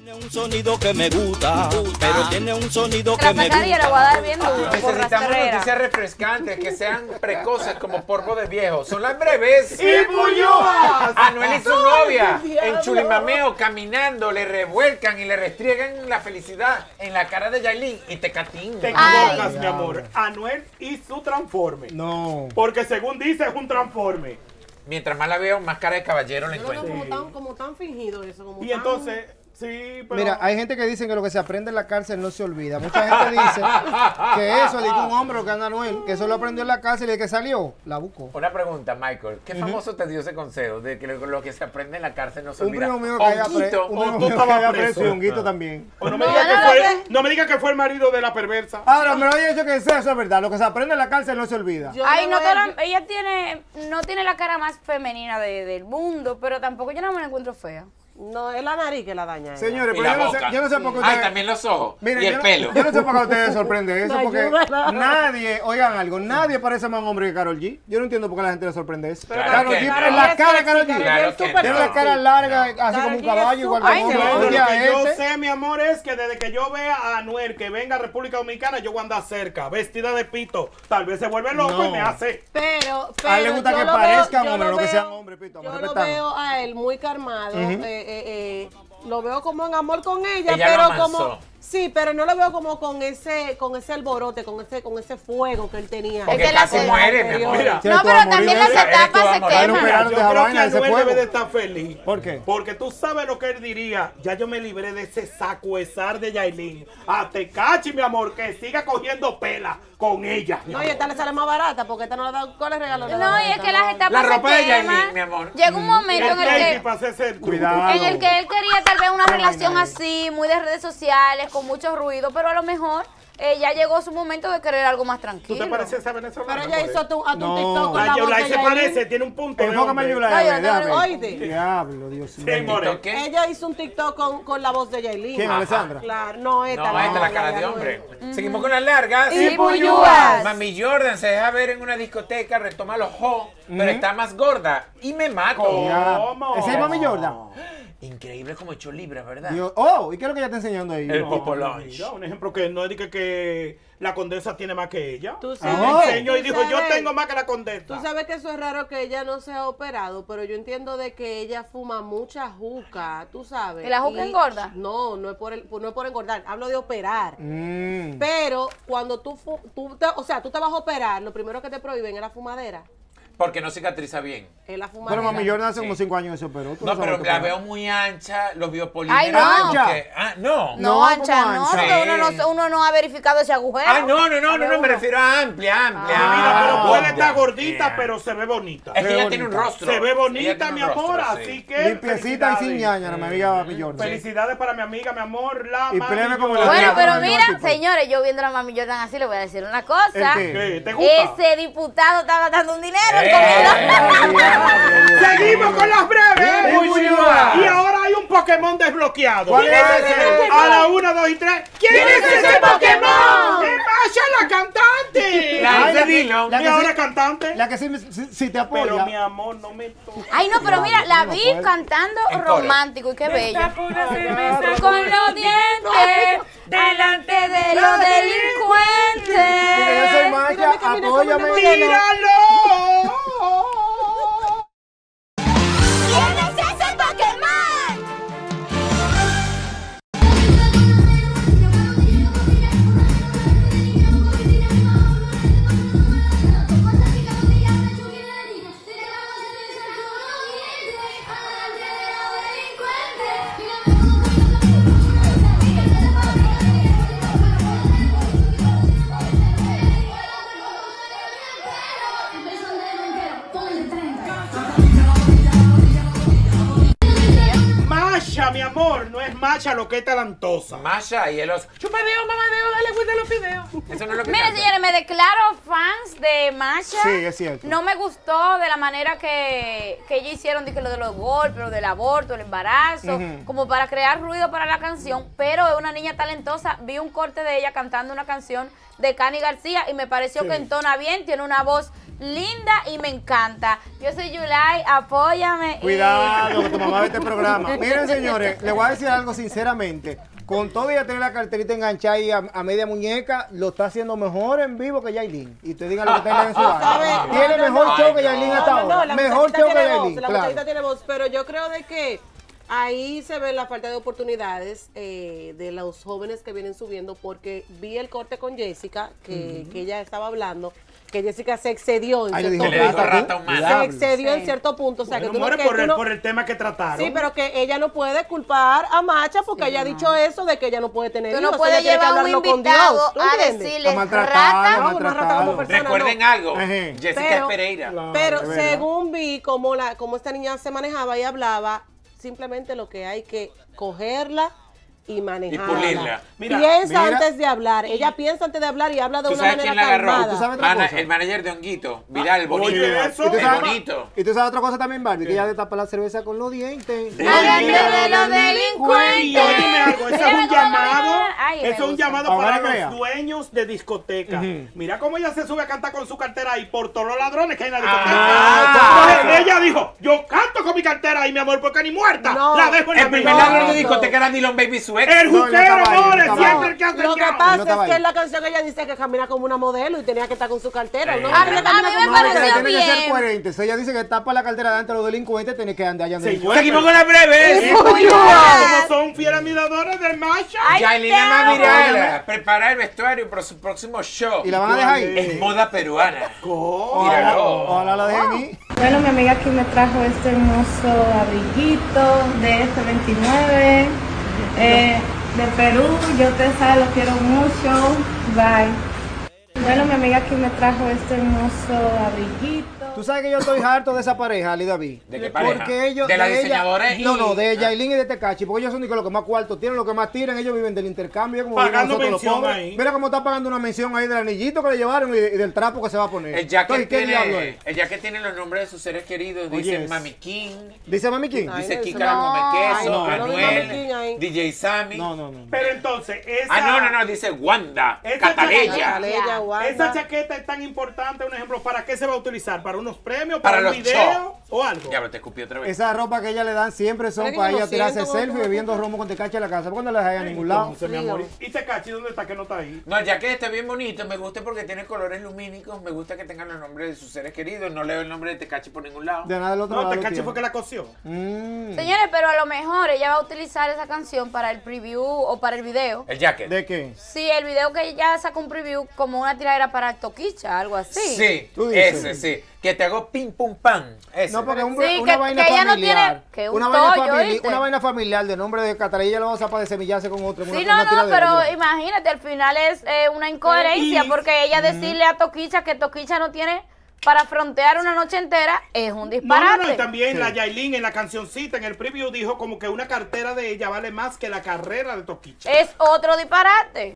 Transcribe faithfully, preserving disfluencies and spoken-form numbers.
Tiene un sonido que me gusta, pero tiene un sonido que me gusta. gusta. Lo voy a dar bien duro. Necesitamos noticias refrescantes que sean precoces como polvo de viejo. Son las breves. ¡Y Puyoas! Anuel y su novia en Chulimameo caminando le revuelcan y le restriegan la felicidad en la cara de Yailin y Tecatín. Te equivocas, mi amor. Anuel y su transforme. No. Porque según dice es un transforme. Mientras más la veo, más cara de caballero le Yo lo veo encuentro. como tan, como tan fingido eso. Como Y tan... entonces, sí, pero... Mira, hay gente que dice que lo que se aprende en la cárcel no se olvida. Mucha gente dice que eso, dice un hombre, lo que anda Anuel, que eso lo aprendió en la cárcel y de que salió, la buscó. Una pregunta, Michael. ¿Qué famoso te dio ese consejo de que lo, lo que se aprende en la cárcel no se Un olvida? primo mío que haya Honguito. preso, un O primo tú mío que estabas haya preso. preso y Honguito también. O no me No, digas no, que, no, fue, no. no me diga que fue el marido de la perversa. Ahora, me lo he dicho que eso es verdad. Lo que se aprende en la cárcel no se olvida. Yo Ay, le no voy te a- la- ella tiene, no tiene la cara más femenina de- del mundo, pero tampoco yo no me la encuentro fea. No, es la nariz que la daña. a ella. Señores, Y pero la yo no, sé, boca. yo no sé por qué Ay, ustedes... también los ojos. Miren, y el yo, no- pelo. yo no sé por qué a ustedes sorprende eso, No porque ayuda. nadie, oigan algo, nadie parece más hombre que Karol G. Yo no entiendo por qué a la gente le sorprende eso. Claro Karol que G, no. en la cara de Karol Karol G, G Claro es que súper tiene no. la cara larga, así Karol como un G caballo, es igual súper- que un Ay, hombre. no, Pero Oye, lo a que yo este, sé, mi amor, es que desde que yo vea a Anuel que venga a República Dominicana, yo voy a andar cerca, vestida de pito. Tal vez se vuelve loco No. y me hace. Pero, pero A él le gusta yo que lo parezcan veo- yo hombres, lo no que veo- sean hombres, pito, Yo vamos lo respetando. veo a él muy calmado, eh, eh, eh, lo veo como en amor con ella, Ella lo pero amansó. como sí, pero no lo veo como con ese con ese alborote, con ese con ese fuego que él tenía. Porque Es que la casi cosa- muere, mi amor. Mira, Sí, No, tú vas pero a morir también de las eso. Eres tú, etapas se amor. Ay, no, queman. espera, Yo de esa creo que vaina, ese Anuel fuego. debe de estar feliz. ¿Por qué? Porque tú sabes lo que él diría. Ya yo me libré de ese sacuezar de Yailin. A Tecachi, mi amor, que siga cogiendo pela con ella. mi No, y amor. esta le sale más barata porque esta no le da ¿cuál es el regalo? le da No, y es esta? que las etapas La se ropa de queman. Yailin, mi amor. Llega un momento El en el baby que para hacerse el truco. Cuidado. en el que él quería tal vez una Qué relación vaina así, muy de redes sociales, con mucho ruido, pero a lo mejor eh, ya llegó su momento de querer algo más ¿Tú tranquilo. te pareces a esa venezolana? Pero ella hizo tu, a tu No. TikTok con La la voz Yolai de se Yailin. parece, tiene un punto de Enfócame hombre. en Yulai, No, yo no déjame. tengo- Oíste. Diablo, Dios mío. Sí, more. ¿Qué? Ella hizo un TikTok con, con la voz de Yailin. ¿Quién, Ajá. Alessandra? Claro, no, esta. No, esta es la cara de Anuel. hombre. Seguimos con las largas. Y Puyoas. Mami Jordan se deja ver en una discoteca, retoma los ojos, pero está más gorda. Y me mato. ¿Cómo? ¿Ese es Mami Jordan? Increíble como ocho libras, ¿verdad? Dios- Oh, ¿y qué es lo que ella está enseñando ahí? El No. popo Mira, lunch. un ejemplo que no es de que, que la condesa tiene más que ella. Tú Ella sabes, enseñó y tú dijo, yo sabes- tengo más que la condesa. Tú sabes que eso es raro que ella no se ha operado, pero yo entiendo de que ella fuma mucha juca, tú sabes. ¿Y la juca Y- engorda? No, no es por el, no es por engordar, hablo de operar. Mm. Pero cuando tú, fu- tú te, o sea, tú te vas a operar, lo primero que te prohíben es la fumadera. Porque no cicatriza bien. Es la fumadera. Pero Mami Jordan hace Sí. como cinco años que se operó. ¿Tú No, sabes pero lo que la pasa? veo muy ancha, los biopolímeros. Ay, no. como que- Ah, no. No, No, ancha, como no, ancha. que uno no, uno no ha verificado ese agujero. Ay, no, no, no, no, no, me uno. refiero a amplia, amplia. Mi vida, Ah, pero puede ya. estar gordita, Yeah. pero se ve bonita. Es que ve ella tiene un bonita. rostro. Se ve Ella bonita, tiene mi un amor, rostro, sí. así que Limpiecita y sin felicidades. ñaña, mi amiga Mami Jordan. Felicidades para mi amiga, mi amor, la Y Mami plebe como la Jordan. Bueno, tía, pero como mira, yo, tipo. señores, yo viendo a la Mami Jordan así, le voy a decir una cosa. ¿El qué? ¿Qué? ¿Te gusta? Ese diputado está gastando un dinero en Eh. comida. Seguimos con las breves. Y Puyoas. Y ahora hay un Pokémon desbloqueado. ¿Cuál es ese? A la una, dos y tres. ¿Quién, es ese Pokémon? ¡Es Masha, la cantante! La Ay, de la que- Dillon. la ¿Y que ahora sí- cantante? La que sí, me- sí, sí te Pero apoya. mi amor, no me toca. Ay, no, pero mira, la no vi puedo. cantando En coro. romántico y qué bello. Con Con los dientes delante de los delincuentes. Mira, yo soy Macha, Mírame, camina, apóyame. camina, ¡Míralo! ¿Quién es ese Pokémon? Masha, mi amor, no es Masha lo que es talentosa. Masha y el oso. Chupadeo, mamadeo, dale cuenta los videos. Eso no es lo que Miren, canta. señores, me declaro fans de Masha. Sí, es cierto. No me gustó de la manera que, que ellos hicieron, de que lo de los golpes, lo del aborto, el embarazo, Ujú. como para crear ruido para la canción, pero es una niña talentosa. Vi un corte de ella cantando una canción de Cani García y me pareció Sí. que entona bien, tiene una voz linda y me encanta. Yo soy Yulai, apóyame. Cuidado, que tu mamá ve este programa. Miren, señores, les voy a decir algo sinceramente. Con todo ella tener la carterita enganchada ahí a, a media muñeca, lo está haciendo mejor en vivo que Yailin. Y usted diga lo que tenga en su área. Tiene no, mejor no, show no, que Yailin no, hasta no, ahora. no, la Mejor muchachita show que tiene voz, Yailin, La claro. muchachita tiene voz, pero yo creo de que ahí se ve la falta de oportunidades eh, de los jóvenes que vienen subiendo, porque vi el corte con Jessica, que, que ella estaba hablando, que Jessica se excedió en Ay, le cierto dijo Le dijo rata, rata ¿tú? humana. Se excedió Sí. en cierto punto. O sea, Bueno, que tú no, more que por, tú el, no- por el tema que trataron. Sí, pero que ella no puede culpar a Macha porque ella ha dicho eso de que ella no puede tener Tú no hijos, puedes ella tiene que llevar a un hablarlo con invitado Dios, ¿tú a entiendes? decirle A maltratarlo, rata. a No, una rata como maltratarlo. persona. Recuerden no. algo, Ajá. Jessica Pero- Pereira. Claro, Pero es verdad. según vi cómo, la, cómo esta niña se manejaba y hablaba, simplemente lo que hay que cogerla y manejarla. pulirla. Mira, piensa mira. antes de hablar. Ella piensa antes de hablar y habla de ¿Tú una sabes manera quién la agarró? calmada. ¿Tú sabes otra Ana- cosa? el manager de Honguito, Vidal, bonito. Oye, eso. ¿Y tú El sabes- bonito. Y tú sabes otra cosa también, Barbie, que ella destapa la cerveza con los dientes. Háblate de los Y delincuentes. óyeme algo, eso es Mira un cómo me llamado, da- Ay, me eso es un gusta. llamado Ahora para crea. los dueños de discoteca. Ujú. Mira cómo ella se sube a cantar con su cartera ahí por todos los ladrones que hay en la Ah, discoteca. claro. Entonces, ella dijo, yo canto con mi cartera ahí, mi amor, porque ni muerta. No. La dejo en la El primer misma. ladrón de no. discoteca era Dylan Baby Sweat. El No, no juquero, estaba ahí, no amores, estaba siempre ahí. el que hace Lo que chao. pasa No estaba es que ahí. en la canción ella dice que camina como una modelo y tenía que estar con su cartera. ¿no? Eh, A Ella mí- a camina mí como me una No, que pareció modelo. tiene que ser bien. coherente. Si ella dice que tapa la cartera delante de los delincuentes, tiene que andar allá en el Señor. Seguimos con la breve. Como Yes. son fieles admiradores del macho. Ay, Yailin te amo. Amirala prepara el vestuario para su próximo show. Y la van a dejar ahí. Es moda peruana. ¿Cómo? Míralo. Ojalá la dejen ahí. Bueno, mi amiga aquí me trajo este hermoso abriguito de este veintinueve eh, de Perú. Yo te sabes, lo quiero mucho. Bye. Bueno, mi amiga aquí me trajo este hermoso abriguito. Tú sabes que yo estoy harto de esa pareja, Ali David. ¿De qué pareja? Porque ellos. ¿De la ella- diseñadora y- No, no, de Yailin y de Tecachi. Porque ellos son los que más cuartos tienen, los que más tiran. Ellos viven del intercambio. Como Pagando vivimos nosotros los mención pobres. ahí. Mira cómo está pagando una mención ahí del anillito que le llevaron y, y del trapo que se va a poner. El jacket, Entonces, ¿qué diablo tiene, es? el jacket tiene los nombres de sus seres queridos. Dice Oye, es- Mami King, Dice Mami King. Ay, dice no, Kika no. la Come Ay, Queso, no, no, no, Anuel, Mami King ahí. D J Sammy. No, no, no. Pero entonces, esa, Ah, no, no, no, dice Wanda, Esa Cataleya. chaqueta- Cataleya, Wanda. esa chaqueta es tan importante, un ejemplo, ¿para qué se va a utilizar? ¿Para unos premios? Para ¿Para, un los video? shows. ¿O algo? Ya, pero te escupí otra vez. Esa ropa que ella le dan siempre son Pero que para yo ella lo tirarse siento, selfie como- bebiendo romo con Tecachi en la casa. ¿Por qué no la dejan a ningún lado? Entonces, mi amor. ¿Y Tecachi dónde está? Que no está ahí. No, el jacket está bien bonito, me gusta porque tiene colores lumínicos, me gusta que tengan los nombres de sus seres queridos, no leo el nombre de Tecachi por ningún lado. De nada del otro No, lado. Tecachi tiene. fue que la cosió. Mm. Señores, pero a lo mejor ella va a utilizar esa canción para el preview o para el video. El jacket. ¿De qué? Sí, el video que ella sacó un preview como una tiradera para Toquicha, algo así. Sí, Tú dices. ese, sí. Que te hago pim pum pam. Ese. No, porque un- Sí, una que- vaina que ella no familiar. tiene- que un una, vaina tollo, famili- ¿oíste? una vaina familiar de nombre de Catalina la va a usar para desemillarse con otro. en Sí, una- no, una no, tiradera, pero mira. imagínate, al final es eh, una incoherencia Y- porque ella decirle a Toquicha que Toquicha no tiene para frontear una noche entera es un No, no, disparate. no, y también Sí. la Yailin en la cancioncita, en el preview, dijo como que una cartera de ella vale más que la carrera de Toquicha. Es otro disparate.